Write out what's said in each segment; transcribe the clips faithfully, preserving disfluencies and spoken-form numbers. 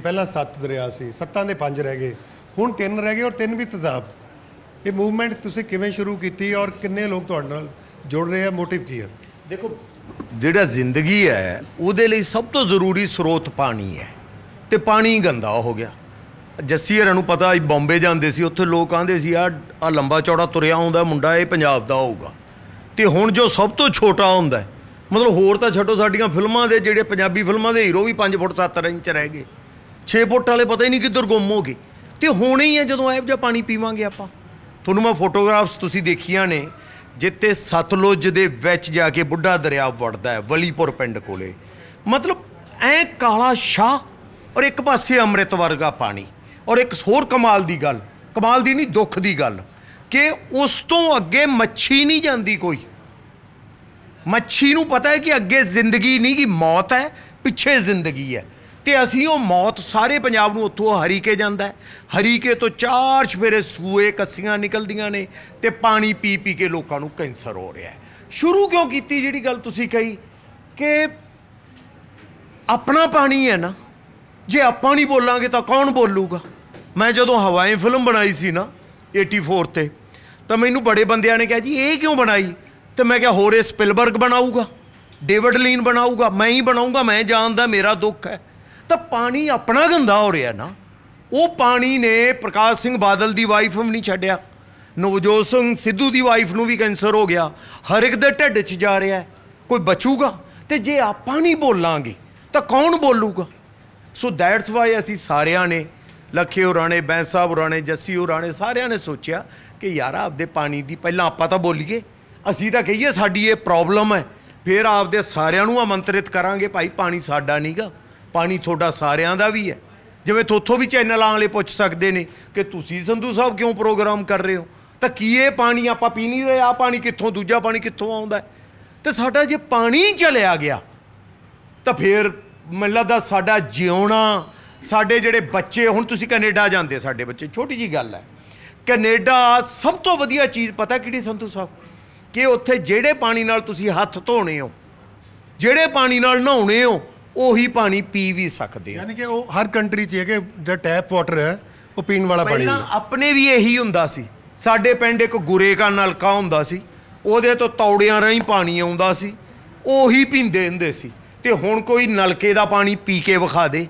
ਪਹਿਲਾਂ ਸੱਤ ਦਰਿਆ ਸੀ, ਸੱਤਾਂ ਦੇ ਪੰਜ ਰਹਿ ਗਏ, ਹੁਣ ਤਿੰਨ ਰਹਿ ਗਏ ਔਰ ਤਿੰਨ ਵੀ ਤੇਜ਼ਾਬ। ਇਹ ਮੂਵਮੈਂਟ ਤੁਸੀਂ ਕਿਵੇਂ ਸ਼ੁਰੂ ਕੀਤੀ ਔਰ ਕਿੰਨੇ ਲੋਕ ਤੁਹਾਡੇ ਨਾਲ ਜੁੜ ਰਹੇ ਆ, ਮੋਟਿਵ ਕੀ ਹੈ? ਦੇਖੋ, ਜਿਹੜਾ ਜ਼ਿੰਦਗੀ ਹੈ ਉਹਦੇ ਲਈ ਸਭ ਤੋਂ ਜ਼ਰੂਰੀ ਸਰੋਤ ਪਾਣੀ ਹੈ, ਤੇ ਪਾਣੀ ਗੰਦਾ ਹੋ ਗਿਆ। ਜੱਸੀ ਹਰਾਂ ਨੂੰ ਪਤਾ, ਬੰਬੇ ਜਾਂਦੇ ਸੀ, ਉੱਥੇ ਲੋਕ ਆਂਦੇ ਸੀ ਆ ਆ ਲੰਬਾ ਚੌੜਾ ਤੁਰਿਆ ਆਉਂਦਾ ਮੁੰਡਾ, ਇਹ ਪੰਜਾਬ ਦਾ ਹੋਊਗਾ। ਤੇ ਹੁਣ ਜੋ ਸਭ ਤੋਂ ਛੋਟਾ ਹੁੰਦਾ, ਮਤਲਬ ਹੋਰ ਤਾਂ ਛੱਡੋ, ਸਾਡੀਆਂ ਫਿਲਮਾਂ ਦੇ ਜਿਹੜੇ ਪੰਜਾਬੀ ਫਿਲਮਾਂ ਦੇ ਹੀਰੋ ਵੀ ਪੰਜ ਫੁੱਟ ਸੱਤ ਇੰਚ ਰਹਿ ਗਏ, ਛੇ ਫੁੱਟ ਵਾਲੇ ਪਤਾ ਹੀ ਨਹੀਂ ਕਿੱਧਰ ਗੁੰਮ ਹੋ ਗਏ। ਤੇ ਹੋਣੇ ਹੀ ਹੈ ਜਦੋਂ ਇਹੋ ਜਿਹਾ ਪਾਣੀ ਪੀਵਾਂਗੇ ਆਪਾਂ। ਤੁਹਾਨੂੰ ਮੈਂ ਫੋਟੋਗ੍ਰਾਫਸ ਤੁਸੀਂ ਦੇਖੀਆਂ ਨੇ, ਜਿੱਥੇ ਸਤਲੁਜ ਦੇ ਵਿੱਚ ਜਾ ਕੇ ਬੁੱਢਾ ਦਰਿਆ ਵੜਦਾ ਹੈ ਵਲੀਪੁਰ ਪਿੰਡ ਕੋਲੇ, ਮਤਲਬ ਐ ਕਾਲਾ ਸ਼ਾਹ, ਔਰ ਇੱਕ ਪਾਸੇ ਅੰਮ੍ਰਿਤ ਵਰਗਾ ਪਾਣੀ। ਔਰ ਇੱਕ ਹੋਰ ਕਮਾਲ ਦੀ ਗੱਲ, ਕਮਾਲ ਦੀ ਨਹੀਂ ਦੁੱਖ ਦੀ ਗੱਲ, ਕਿ ਉਸ ਤੋਂ ਅੱਗੇ ਮੱਛੀ ਨਹੀਂ ਜਾਂਦੀ ਕੋਈ। ਮੱਛੀ ਨੂੰ ਪਤਾ ਹੈ ਕਿ ਅੱਗੇ ਜ਼ਿੰਦਗੀ ਨਹੀਂ, ਕਿ ਮੌਤ ਹੈ, ਪਿੱਛੇ ਜ਼ਿੰਦਗੀ ਹੈ। ਤੇ ਅਸੀਂ ਉਹ ਮੌਤ ਸਾਰੇ ਪੰਜਾਬ ਨੂੰ ਉੱਥੋਂ ਹਰੀਕੇ ਜਾਂਦਾ ਹੈ। ਹਰੀਕੇ ਤੋਂ ਚਾਰ ਚਫੇਰੇ ਸੂਏ ਕੱਸੀਆਂ ਨਿਕਲਦੀਆਂ ਨੇ, ਤੇ ਪਾਣੀ ਪੀ ਪੀ ਕੇ ਲੋਕਾਂ ਨੂੰ ਕੈਂਸਰ ਹੋ ਰਿਹਾ ਹੈ। ਸ਼ੁਰੂ ਕਿਉਂ ਕੀਤੀ ਜਿਹੜੀ ਗੱਲ ਤੁਸੀਂ ਕਹੀ, ਕਿ ਆਪਣਾ ਪਾਣੀ ਹੈ ਨਾ, ਜੇ ਆਪਾਂ ਨਹੀਂ ਬੋਲਾਂਗੇ ਤਾਂ ਕੌਣ ਬੋਲੂਗਾ? ਮੈਂ ਜਦੋਂ ਹਵਾਈ ਫਿਲਮ ਬਣਾਈ ਸੀ ਨਾ ਏਟੀ ਫੋਰ 'ਤੇ, ਤਾਂ ਮੈਨੂੰ ਬੜੇ ਬੰਦਿਆਂ ਨੇ ਕਿਹਾ ਜੀ ਇਹ ਕਿਉਂ ਬਣਾਈ? ਤੇ ਮੈਂ ਕਿਹਾ ਹੋਰੇ ਸਪਿਲਬਰਗ ਬਣਾਊਗਾ, ਡੇਵਿਡ ਲੀਨ ਬਣਾਊਗਾ, ਮੈਂ ਹੀ ਬਣਾਊਂਗਾ, ਮੈਂ ਜਾਣਦਾ, ਮੇਰਾ ਦੁੱਖ ਹੈ। ਤਾਂ ਪਾਣੀ ਆਪਣਾ ਗੰਦਾ ਹੋ ਰਿਹਾ ਨਾ। ਉਹ ਪਾਣੀ ਨੇ ਪ੍ਰਕਾਸ਼ ਸਿੰਘ ਬਾਦਲ ਦੀ ਵਾਈਫ ਵੀ ਨਹੀਂ ਛੱਡਿਆ, ਨਵਜੋਤ ਸਿੰਘ ਸਿੱਧੂ ਦੀ ਵਾਈਫ ਨੂੰ ਵੀ ਕੈਂਸਰ ਹੋ ਗਿਆ, ਹਰ ਇੱਕ ਦੇ ਢਿੱਡ 'ਚ ਜਾ ਰਿਹਾ ਹੈ। ਕੋਈ ਬਚੂਗਾ? ਤੇ ਜੇ ਆਪਾਂ ਨਹੀਂ ਬੋਲਾਂਗੇ ਤਾਂ ਕੌਣ ਬੋਲੂਗਾ? ਸੋ ਦੈਟਸ ਵਾਈ ਅਸੀਂ ਸਾਰਿਆਂ ਨੇ, ਲੱਖੇ ਹੋਰਾਂ ਨੇ, ਬੈਂਸ ਸਾਹਿਬ ਹੋਰਾਂ ਨੇ, ਜੱਸੀ ਹੋਰਾਂ ਨੇ, ਸਾਰਿਆਂ ਨੇ ਸੋਚਿਆ ਕਿ ਯਾਰ ਆਪਦੇ ਪਾਣੀ ਦੀ ਪਹਿਲਾਂ ਆਪਾਂ ਤਾਂ ਬੋਲੀਏ, ਅਸੀਂ ਤਾਂ ਕਹੀਏ ਸਾਡੀ ਇਹ ਪ੍ਰੋਬਲਮ ਹੈ, ਫਿਰ ਆਪਦੇ ਸਾਰਿਆਂ ਨੂੰ ਆਮੰਤਰਿਤ ਕਰਾਂਗੇ, ਭਾਈ ਪਾਣੀ ਸਾਡਾ ਨਹੀਂ ਗਾ, ਪਾਣੀ ਤੁਹਾਡਾ ਸਾਰਿਆਂ ਦਾ ਵੀ ਹੈ। ਜਿਵੇਂ ਥੋਥੋਂ ਵੀ ਚੈਨਲਾਂ ਵਾਲੇ ਪੁੱਛ ਸਕਦੇ ਨੇ ਕਿ ਤੁਸੀਂ ਸੰਧੂ ਸਾਹਿਬ ਕਿਉਂ ਪ੍ਰੋਗਰਾਮ ਕਰ ਰਹੇ ਹੋ, ਤਾਂ ਕੀ ਇਹ ਪਾਣੀ ਆਪਾਂ ਪੀ ਨਹੀਂ ਰਹੇ? ਆ ਪਾਣੀ ਕਿੱਥੋਂ, ਦੂਜਾ ਪਾਣੀ ਕਿੱਥੋਂ ਆਉਂਦਾ? ਤੇ ਸਾਡਾ ਜੇ ਪਾਣੀ ਚਲਿਆ ਗਿਆ ਤਾਂ ਫਿਰ ਮੈਨੂੰ ਲੱਗਦਾ ਸਾਡਾ ਜਿਉਣਾ, ਸਾਡੇ ਜਿਹੜੇ ਬੱਚੇ, ਹੁਣ ਤੁਸੀਂ ਕੈਨੇਡਾ ਜਾਂਦੇ, ਸਾਡੇ ਬੱਚੇ, ਛੋਟੀ ਜਿਹੀ ਗੱਲ ਹੈ, ਕੈਨੇਡਾ ਸਭ ਤੋਂ ਵਧੀਆ ਚੀਜ਼ ਪਤਾ ਕਿਹੜੀ ਸੰਧੂ ਸਾਹਿਬ? ਕਿ ਉੱਥੇ ਜਿਹੜੇ ਪਾਣੀ ਨਾਲ ਤੁਸੀਂ ਹੱਥ ਧੋਣੇ ਹੋ, ਜਿਹੜੇ ਪਾਣੀ ਨਾਲ ਨਹਾਉਣੇ ਹੋ, ਉਹੀ ਪਾਣੀ ਪੀ ਵੀ ਸਕਦੇ ਹੋ। ਯਾਨੀ ਕਿ ਉਹ ਹਰ ਕੰਟਰੀ 'ਚ ਹੈ ਕਿ ਜਿਹੜਾ ਟੈਪ ਵਾਟਰ ਹੈ ਉਹ ਪੀਣ ਵਾਲਾ ਪਾਣੀ ਹੈ। ਆਪਣੇ ਵੀ ਇਹੀ ਹੁੰਦਾ ਸੀ। ਸਾਡੇ ਪਿੰਡ ਇੱਕ ਗੁਰੇ ਕਾ ਨਲਕਾ ਹੁੰਦਾ ਸੀ, ਉਹਦੇ ਤੋਂ ਤੌੜਿਆਂ ਰਾਹੀਂ ਪਾਣੀ ਆਉਂਦਾ ਸੀ, ਉਹੀ ਪੀਂਦੇ ਹੁੰਦੇ ਸੀ। ਤੇ ਹੁਣ ਕੋਈ ਨਲਕੇ ਦਾ ਪਾਣੀ ਪੀ ਕੇ ਵਿਖਾ ਦੇ,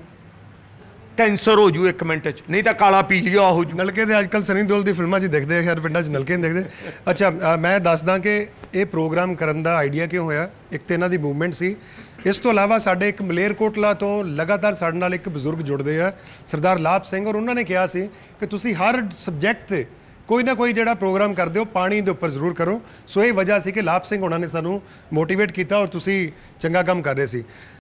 ਕੈਂਸਰ ਹੋ ਜੂ ਇੱਕ ਮਿੰਟ 'ਚ, ਨਹੀਂ ਤਾਂ ਕਾਲਾ ਪੀਲੀਆ ਹੋ ਜੂ। ਨਲਕੇ ਦੇ ਅੱਜ ਕੱਲ੍ਹ ਸਨੀ ਦਿਓਲ ਦੀ ਫਿਲਮਾਂ 'ਚ ਦਿਖਦੇ ਆ, ਖੈਰ ਪਿੰਡਾਂ 'ਚ ਨਲਕੇ ਨਹੀਂ ਦਿਖਦੇ। ਅੱਛਾ, ਮੈਂ ਦੱਸਦਾ ਕਿ ਇਹ ਪ੍ਰੋਗਰਾਮ ਕਰਨ ਦਾ ਆਈਡੀਆ ਕਿਉਂ ਹੋਇਆ। ਇੱਕ ਤਾਂ ਇਹਨਾਂ ਦੀ ਮੂਵਮੈਂਟ ਸੀ, ਇਸ ਤੋਂ ਇਲਾਵਾ ਸਾਡੇ ਇੱਕ ਮਲੇਰਕੋਟਲਾ ਤੋਂ ਲਗਾਤਾਰ ਸਾਡੇ ਨਾਲ ਇੱਕ ਬਜ਼ੁਰਗ ਜੁੜਦੇ ਆ, ਸਰਦਾਰ ਲਾਭ ਸਿੰਘ, ਔਰ ਉਹਨਾਂ ਨੇ ਕਿਹਾ ਸੀ ਕਿ ਤੁਸੀਂ ਹਰ ਸਬਜੈਕਟ 'ਤੇ ਕੋਈ ਨਾ ਕੋਈ ਜਿਹੜਾ ਪ੍ਰੋਗਰਾਮ ਕਰਦੇ ਹੋ ਪਾਣੀ ਦੇ ਉੱਪਰ ਜ਼ਰੂਰ ਕਰੋ। ਸੋ ਇਹ ਵਜ੍ਹਾ ਸੀ ਕਿ ਲਾਭ ਸਿੰਘ ਉਹਨਾਂ ਨੇ ਸਾਨੂੰ ਮੋਟੀਵੇਟ ਕੀਤਾ, ਔਰ ਤੁਸੀਂ ਚੰਗਾ ਕੰਮ ਕਰ ਰਹੇ ਸੀ।